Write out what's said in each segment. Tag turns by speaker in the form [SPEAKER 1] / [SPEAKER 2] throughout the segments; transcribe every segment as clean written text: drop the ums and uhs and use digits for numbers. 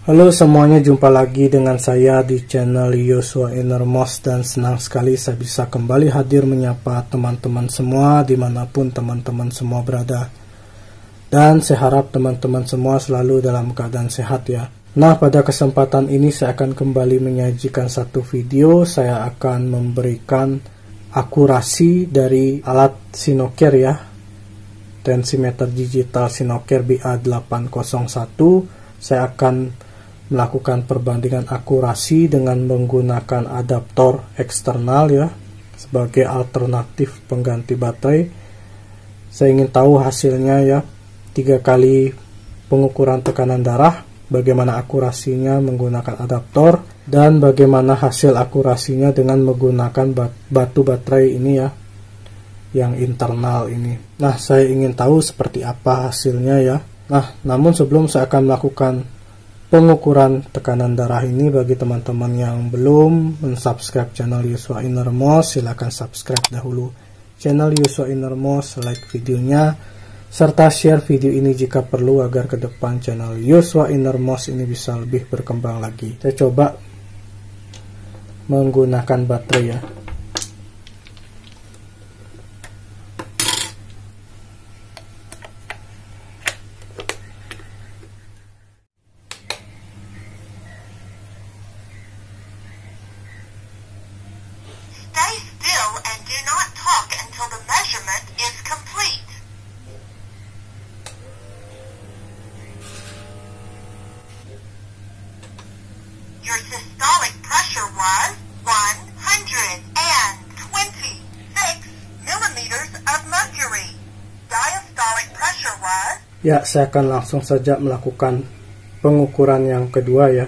[SPEAKER 1] Halo semuanya, jumpa lagi dengan saya di channel Yosua Innermost, dan senang sekali saya bisa kembali hadir menyapa teman-teman semua dimanapun teman-teman semua berada. Dan saya harap teman-teman semua selalu dalam keadaan sehat ya. Nah, pada kesempatan ini saya akan kembali menyajikan satu video. Saya akan memberikan akurasi dari alat Sinoker ya, tensimeter digital Sinoker BA801. Saya akan melakukan perbandingan akurasi dengan menggunakan adaptor eksternal ya, sebagai alternatif pengganti baterai. Saya ingin tahu hasilnya ya, 3 kali pengukuran tekanan darah, bagaimana akurasinya menggunakan adaptor, dan bagaimana hasil akurasinya dengan menggunakan batu baterai ini ya, yang internal ini. Nah, saya ingin tahu seperti apa hasilnya ya. Nah, namun sebelum saya akan melakukan pengukuran tekanan darah ini, bagi teman-teman yang belum mensubscribe channel Yosua Innermost, silahkan subscribe dahulu channel Yosua Innermost, like videonya, serta share video ini jika perlu agar ke depan channel Yosua Innermost ini bisa lebih berkembang lagi. Saya coba menggunakan baterai ya.
[SPEAKER 2] Stay still and do not talk until the measurement is complete. Your systolic pressure was 126 millimeters of mercury. Diastolic pressure was...
[SPEAKER 1] Ya, saya akan langsung saja melakukan pengukuran yang kedua ya.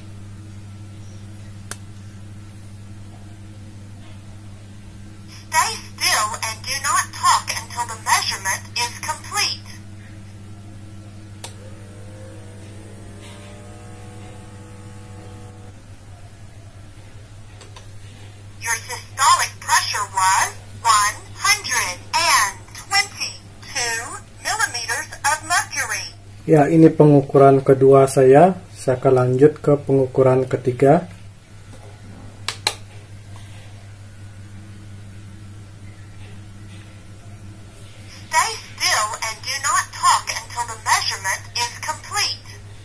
[SPEAKER 2] Stay still and do not talk until the measurement is complete. Your systolic pressure was 122 millimeters of mercury.
[SPEAKER 1] Ya, ini pengukuran kedua saya. Saya akan lanjut ke pengukuran ketiga.
[SPEAKER 2] Stay still and do not talk until the measurement is complete.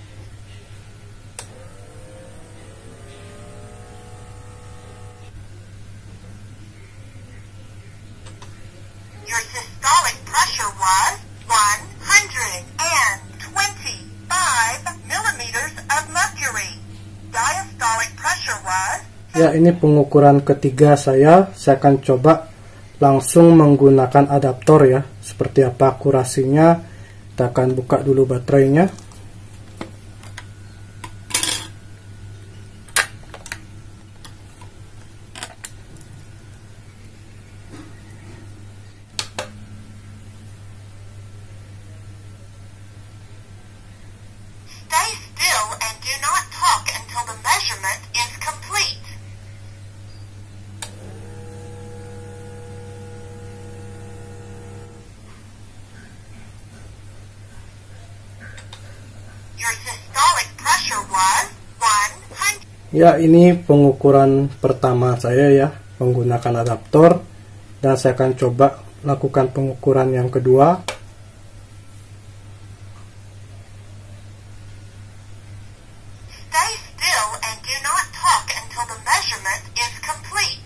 [SPEAKER 2] Your systolic pressure was 125 millimeters of mercury. Diastolic pressure was...
[SPEAKER 1] Ya, ini pengukuran ketiga saya. Saya akan coba langsung menggunakan adaptor ya. Seperti apa akurasinya. Kita akan buka dulu baterainya.
[SPEAKER 2] Stay still and do not talk until the measurement is complete. Your systolic pressure was 100.
[SPEAKER 1] Ya, ini pengukuran pertama saya ya, menggunakan adaptor. Dan saya akan coba lakukan pengukuran yang kedua.
[SPEAKER 2] Stay still and do not talk until the measurement is complete.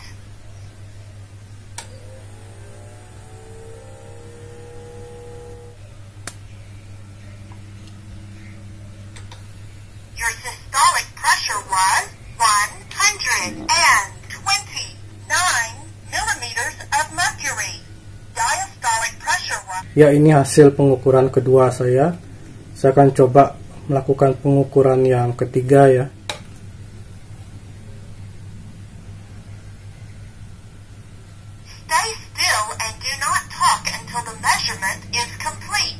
[SPEAKER 2] Your systolic pressure was 129 millimeters of mercury. Diastolic pressure was...
[SPEAKER 1] Ya, ini hasil pengukuran kedua saya. Saya akan coba melakukan pengukuran yang ketiga ya.
[SPEAKER 2] Stay still and do not talk until the measurement is complete.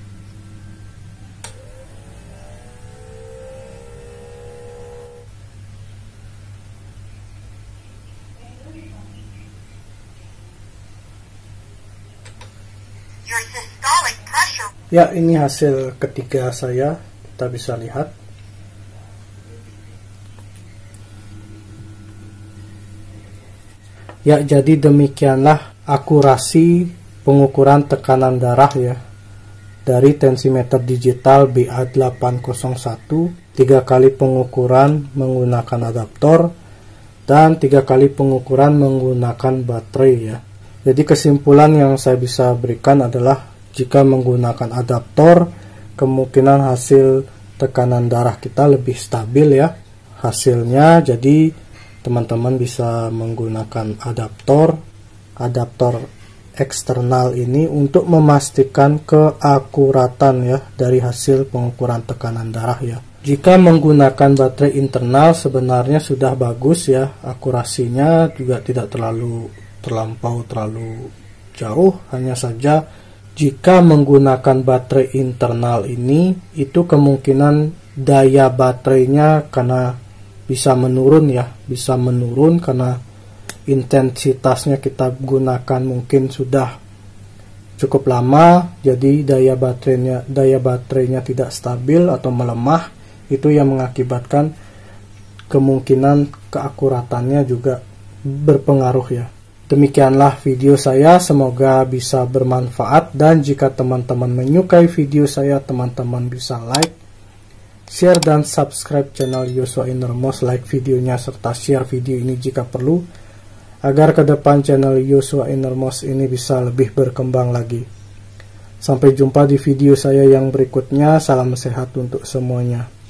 [SPEAKER 2] Your systolic pressure...
[SPEAKER 1] Ya, ini hasil ketiga saya. Kita bisa lihat. Ya, jadi demikianlah akurasi pengukuran tekanan darah ya dari tensimeter digital BA801, 3 kali pengukuran menggunakan adaptor dan 3 kali pengukuran menggunakan baterai ya. Jadi kesimpulan yang saya bisa berikan adalah jika menggunakan adaptor kemungkinan hasil tekanan darah kita lebih stabil ya hasilnya. Jadi teman-teman bisa menggunakan adaptor eksternal ini untuk memastikan keakuratan ya dari hasil pengukuran tekanan darah ya. Jika menggunakan baterai internal sebenarnya sudah bagus ya, akurasinya juga tidak terlalu jauh, hanya saja jika menggunakan baterai internal ini itu kemungkinan daya baterainya karena bisa menurun karena intensitasnya kita gunakan mungkin sudah cukup lama, jadi daya baterainya tidak stabil atau melemah. Itu yang mengakibatkan kemungkinan keakuratannya juga berpengaruh ya. Demikianlah video saya, semoga bisa bermanfaat, dan jika teman-teman menyukai video saya, teman-teman bisa like, share dan subscribe channel Yosua Innermost, like videonya serta share video ini jika perlu, agar ke depan channel Yosua Innermost ini bisa lebih berkembang lagi. Sampai jumpa di video saya yang berikutnya. Salam sehat untuk semuanya.